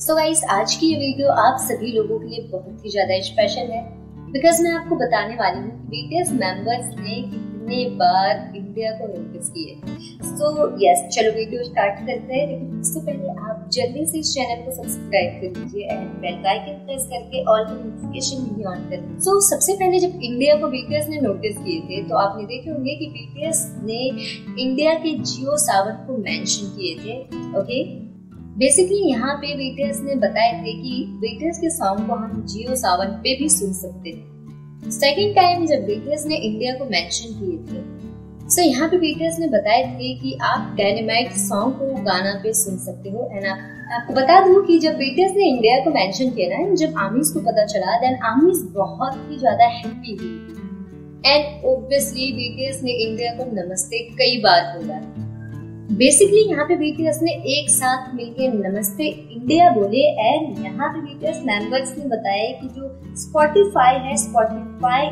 So guys, आज की ये वीडियो आप सभी लोगों के लिए बहुत ही ज्यादा स्पेशल है बिकॉज मैं आपको बताने वाली हूँ कि बीटीएस मेंबर्स ने कितने बार इंडिया को नोटिस किए। सो यस, चलो वीडियो स्टार्ट करते हैं, लेकिन उससे पहले आप जल्दी से इस चैनल को सब्सक्राइब कर लीजिए एंड बेल आइकन प्रेस करके ऑल की नोटिफिकेशन भी ऑन कर लीजिए। सो सबसे पहले जब इंडिया को बीटीएस ने नोटिस किए थे तो आपने देखे होंगे कि बीटीएस ने इंडिया के जियो सावन को मेंशन किए थे। ओके, बेसिकली यहाँ पे बीटीएस ने बताए थे कि बीटीएस के सॉन्ग को हम जियो सावन पे भी सुन सकते थे। सेकंड टाइम जब बीटीएस ने इंडिया को मेंशन किए थे, सो यहाँ पे बीटीएस ने बताए थे कि आप डायनामाइट सॉन्ग को गाना पे सुन सकते हो। एंड आपको बता दूं कि जब बीटीएस ने इंडिया को मेंशन किया ना, जब आर्मीज को पता चला, देन आर्मीज बहुत ही ज्यादा हैप्पी हुई एंड ऑब्वियसली बीटीएस ने इंडिया को नमस्ते कई बार बोला। बेसिकली यहाँ पे बीटीएस ने एक साथ मिलकर नमस्ते इंडिया बोले एंड यहाँ पे बीटीएस मेंबर्स ने बताया कि जो स्पॉटिफाई है, स्पॉटिफाई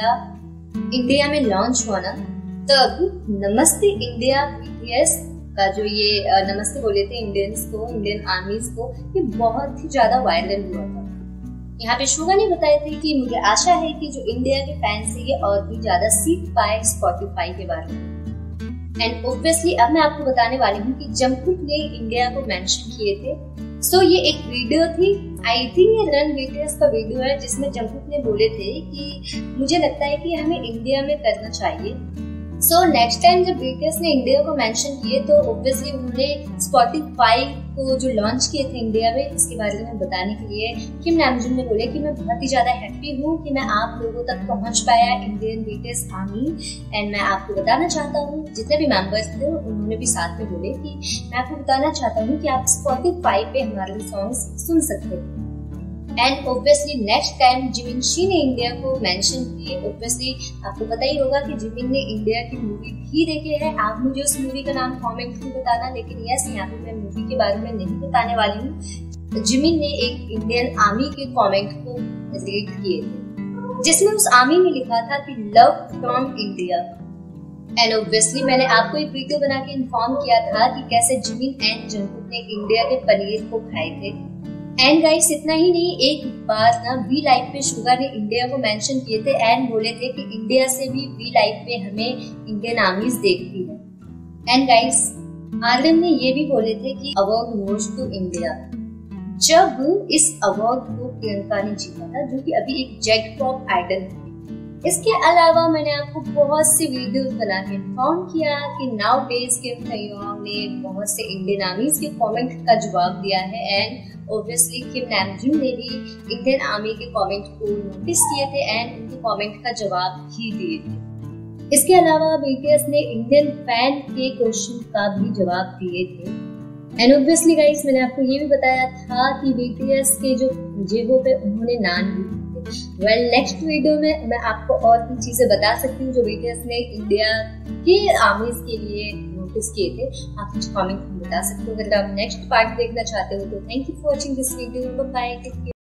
इंडिया में लॉन्च हुआ ना, तब नमस्ते इंडिया बीटीएस का जो ये नमस्ते बोले थे इंडियंस को, इंडियन आर्मीज को, ये बहुत ही ज्यादा वायरल हुआ था। यहाँ पे शुगा ने बताए थे कि मुझे आशा है कि जो इंडिया के फैंस है ये और भी ज्यादा सीख पाए स्पॉटिफाई के बारे में। एंड ऑब्वियसली अब मैं आपको बताने वाली हूँ कि जंगकुक ने इंडिया को मेंशन किए थे। सो ये एक वीडियो थी, आई थिंक ये रन बीटीएस का वीडियो है, जिसमें जंगकुक ने बोले थे कि मुझे लगता है कि हमें इंडिया में करना चाहिए। सो नेक्स्ट टाइम जब बीटीएस ने इंडिया को मेंशन किए तो ऑब्वियसली उन्होंने स्पॉटिफाई को जो लॉन्च किए थे इंडिया में, इसके बारे में बताने के लिए किम नामजून ने बोले कि मैं बहुत ही ज्यादा हैप्पी हूँ कि मैं आप लोगों तक पहुंच पाया, इंडियन बीटीएस आर्मी। एंड मैं आपको बताना चाहता हूँ, जितने भी मेंबर्स थे उन्होंने भी साथ में बोले कि मैं आपको बताना चाहता हूँ कि आप स्पॉटिफाई पे हमारे सॉन्ग्स सुन सकते हैं। And obviously next time Jimin ने इंडिया को मेंशन किए। ऑब्वियसली आपको पता ही होगा कि जिमिन ने इंडिया की मूवी भी देखी है। आप मुझे उस मूवी का नाम कमेंट में बताना, लेकिन यस, यहाँ पे मैं मूवी के बारे में नहीं बताने वाली हूँ। जिमिन ने एक इंडियन आर्मी के कमेंट को रीड किए थे, जिसमें उस आर्मी में लिखा था कि love from India. And obviously मैंने आपको एक वीडियो बना के इन्फॉर्म किया था कि कैसे जिमिन एंड जंगकुक ने इंडिया के पनीर को खाए थे। एंड गाइस, इतना ही नहीं, एक बार ना वी लाइव पे शुगा ने इंडिया को मेंशन किए थे एंड बोले थे कि इंडिया से भी वी लाइव पे हमें इंडियन आर्मीज देखती है। एंड गाइस, आर्यन ने ये भी बोले थे कि अवार्ड गोज टू इंडिया। जब इस अवार्ड को प्रियंका ने जीता था, जो कि अभी एक जेट पॉप आइडल थी। इसके अलावा मैंने आपको बहुत सी वीडियोस बना के इन्फॉर्म किया कि नाउ डेज किम ताeyong ने बहुत से इंडियन आर्मीज के कमेंट का जवाब दिया है एंड ऑब्वियसली किम नामजून ने भी इंडियन आर्मी के कमेंट को नोटिस किए थे एंड उनके कमेंट का जवाब भी दिए थे। इसके अलावा बीटीएस ने इंडियन फैन के क्वेश्चन का भी जवाब दिए थे। एंड ऑब्वियसली गाइस, मैंने आपको ये भी बताया था कि बीटीएस के जो जेबों पे उन्होंने नाम भी दिए। वेल, नेक्स्ट वीडियो में मैं आपको और भी चीजें बता सकती हूँ जो बीटीएस ने इंडिया के आर्मीज के लिए नोटिस किए थे। आप कुछ कमेंट में बता सकते हो। अगर आप नेक्स्ट पार्ट देखना चाहते हो तो thank you for watching this video. Bye bye.